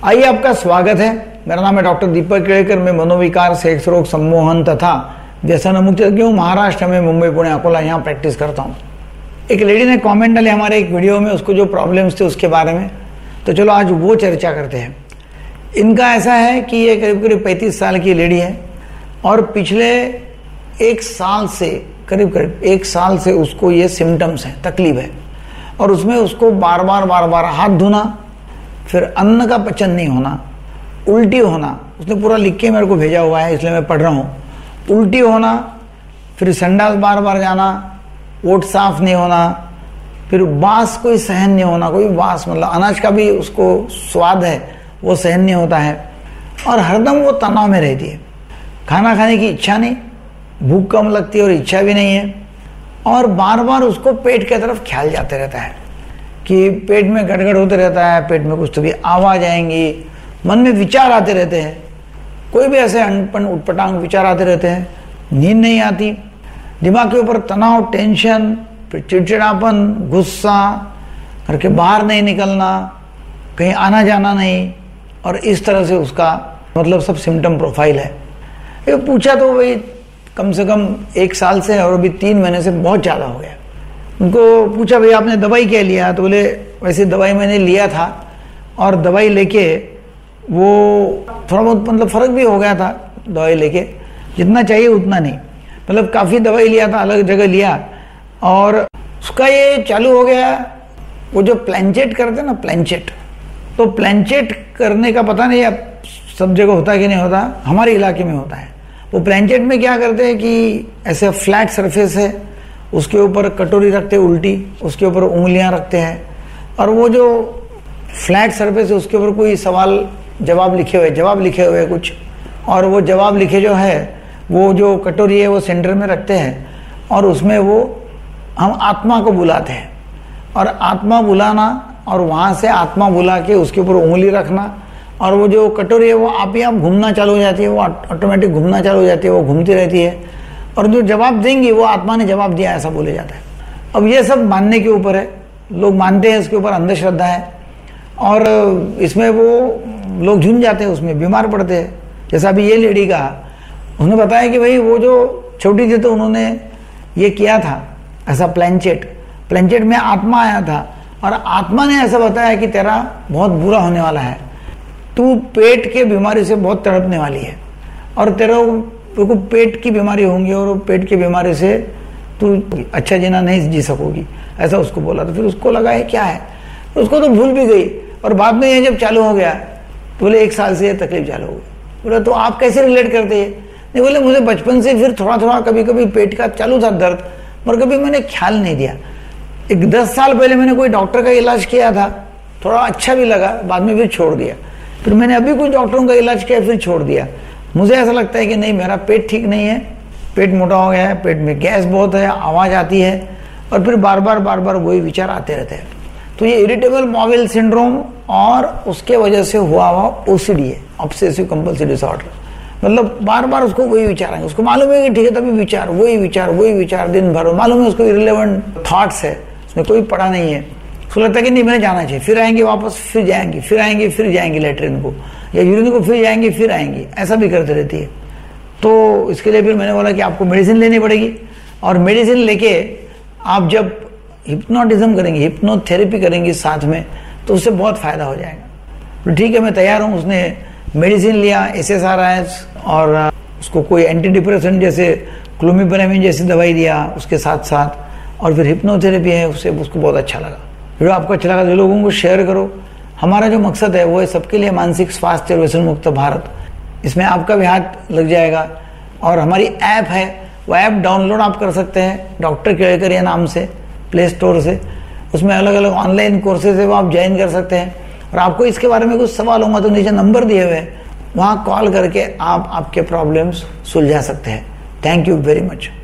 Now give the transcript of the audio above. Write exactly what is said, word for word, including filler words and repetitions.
आइए, आपका स्वागत है। मेरा नाम है डॉक्टर दीपक केड़कर। मैं मनोविकार, सेक्स रोग, सम्मोहन तथा व्यसन मुक्त हूँ। महाराष्ट्र में मुंबई, पुणे, अकोला यहाँ प्रैक्टिस करता हूँ। एक लेडी ने कमेंट डाले हमारे एक वीडियो में, उसको जो प्रॉब्लम्स थे उसके बारे में, तो चलो आज वो चर्चा करते हैं। इनका ऐसा है कि ये करीब करीब पैंतीस साल की लेडी है और पिछले एक साल से करीब करीब एक साल से उसको ये सिम्टम्स हैं, तकलीफ है। और उसमें उसको बार बार बार बार हाथ धोना, फिर अन्न का पचन नहीं होना, उल्टी होना। उसने पूरा लिख के मेरे को भेजा हुआ है, इसलिए मैं पढ़ रहा हूँ। उल्टी होना, फिर संडास बार बार जाना, ओट साफ नहीं होना, फिर बांस कोई सहन नहीं होना, कोई बांस मतलब अनाज का भी उसको स्वाद है वो सहन नहीं होता है। और हरदम वो तनाव में रहती है। खाना खाने की इच्छा नहीं, भूख कम लगती है और इच्छा भी नहीं है। और बार बार उसको पेट की तरफ ख्याल जाते रहता है कि पेट में गड़गड़ होते रहता है, पेट में कुछ तो भी आवाज आएंगी, मन में विचार आते रहते हैं, कोई भी ऐसे अनपन उटपटांग विचार आते रहते हैं। नींद नहीं आती, दिमाग के ऊपर तनाव, टेंशन, फिर चिड़चिड़ापन, गुस्सा, घर के बाहर नहीं निकलना, कहीं आना जाना नहीं। और इस तरह से उसका मतलब सब सिम्टम प्रोफाइल है। ये पूछा तो भाई कम से कम एक साल से और अभी तीन महीने से बहुत ज़्यादा हो गया। उनको पूछा भाई आपने दवाई क्या लिया, तो बोले वैसे दवाई मैंने लिया था और दवाई लेके वो थोड़ा बहुत मतलब फ़र्क भी हो गया था। दवाई लेके जितना चाहिए उतना नहीं, मतलब काफ़ी दवाई लिया था, अलग जगह लिया और उसका ये चालू हो गया। वो जो प्लेंचेट करते हैं ना, प्लेंचेट, तो प्लेंचेट करने का पता नहीं अब सब जगह होता है कि नहीं होता, हमारे इलाके में होता है। वो प्लेंचेट में क्या करते हैं कि ऐसे फ्लैट सरफेस है, उसके ऊपर कटोरी रखते हैं उल्टी, उसके ऊपर उंगलियां रखते हैं और वो जो फ्लैट सरफेस है उसके ऊपर कोई सवाल जवाब लिखे हुए जवाब लिखे हुए कुछ, और वो जवाब लिखे जो है वो जो कटोरी है वो सेंटर में रखते हैं और उसमें वो हम आत्मा को बुलाते हैं। और आत्मा बुलाना और वहाँ से आत्मा बुला के उसके ऊपर उंगली रखना और वो जो कटोरी है वो आप ही आप घूमना चालू हो जाती है, वो ऑटोमेटिक घूमना चालू हो जाती है, वो घूमती रहती है और जो जवाब देंगी वो आत्मा ने जवाब दिया, ऐसा बोले जाता है। अब ये सब मानने के ऊपर है, लोग मानते हैं, इसके ऊपर अंधश्रद्धा है और इसमें वो लोग झुंझ जाते हैं, उसमें बीमार पड़ते हैं। जैसा अभी ये लेडी का उसने बताया कि भाई वो जो छोटी थी तो उन्होंने ये किया था ऐसा प्लेंचेट प्लेंचेट में आत्मा आया था और आत्मा ने ऐसा बताया कि तेरा बहुत बुरा होने वाला है, तू पेट के बीमारी से बहुत तड़पने वाली है और तेरा को पेट की बीमारी होंगी और पेट की बीमारी से तू अच्छा जीना नहीं जी सकोगी, ऐसा उसको बोला। तो फिर उसको लगा है क्या है, तो उसको तो भूल भी गई और बाद में ये जब चालू हो गया तो बोले एक साल से ये तकलीफ चालू हो गई। बोला तो आप कैसे रिलेट करते हैं? नहीं, बोले मुझे बचपन से फिर थोड़ा थोड़ा कभी कभी पेट का चालू था दर्द, पर कभी मैंने ख्याल नहीं दिया। एक दस साल पहले मैंने कोई डॉक्टर का इलाज किया था, थोड़ा अच्छा भी लगा, बाद में फिर छोड़ दिया। फिर मैंने अभी कुछ डॉक्टरों का इलाज किया, फिर छोड़ दिया। मुझे ऐसा लगता है कि नहीं, मेरा पेट ठीक नहीं है, पेट मोटा हो गया है, पेट में गैस बहुत है, आवाज़ आती है और फिर बार बार बार बार वही विचार आते रहते हैं। तो ये इरिटेबल बाउल सिंड्रोम और उसके वजह से हुआ हुआ ओसीडी है, ऑब्सेसिव कंपल्सिव डिसऑर्डर। मतलब बार बार उसको वही विचार आएंगे, उसको मालूम है कि ठीक है तभी विचार, वही विचार वही विचार दिन भर, मालूम है उसको इरिलेवेंट थॉट्स है, उसमें कोई पड़ा नहीं है। उसको लगता है कि नहीं मैंने जाना चाहिए, फिर आएंगे वापस, फिर जाएंगी, फिर आएंगे, फिर जाएंगे लेटरिन को या यूरिन को, फिर जाएंगे, फिर आएंगी, ऐसा भी करते रहती है। तो इसके लिए फिर मैंने बोला कि आपको मेडिसिन लेनी पड़ेगी और मेडिसिन लेके आप जब हिप्नोटिज्म करेंगे, हिप्नोथेरेपी करेंगे साथ में, तो उससे बहुत फ़ायदा हो जाएगा। तो ठीक है, मैं तैयार हूँ। उसने मेडिसिन लिया, S S R I S, और उसको कोई एंटी डिप्रेसेंट जैसे क्लोमिपेरामिन जैसी दवाई दिया उसके साथ साथ, और फिर हिप्नोथेरेपी है, उससे उसको बहुत अच्छा लगा। वीडियो आपको अच्छा लगा तो लोगों को शेयर करो। हमारा जो मकसद है वो है सबके लिए मानसिक स्वास्थ्य और व्यसन मुक्त भारत। इसमें आपका भी हाथ लग जाएगा और हमारी ऐप है, वो ऐप डाउनलोड आप कर सकते हैं डॉक्टर केड़कर या नाम से, प्ले स्टोर से। उसमें अलग अलग ऑनलाइन कोर्सेज है, वो आप ज्वाइन कर सकते हैं। और आपको इसके बारे में कुछ सवाल होगा तो नीचे नंबर दिए हुए हैं, वहाँ कॉल करके आप आपके प्रॉब्लम्स सुलझा सकते हैं। Thank you very much.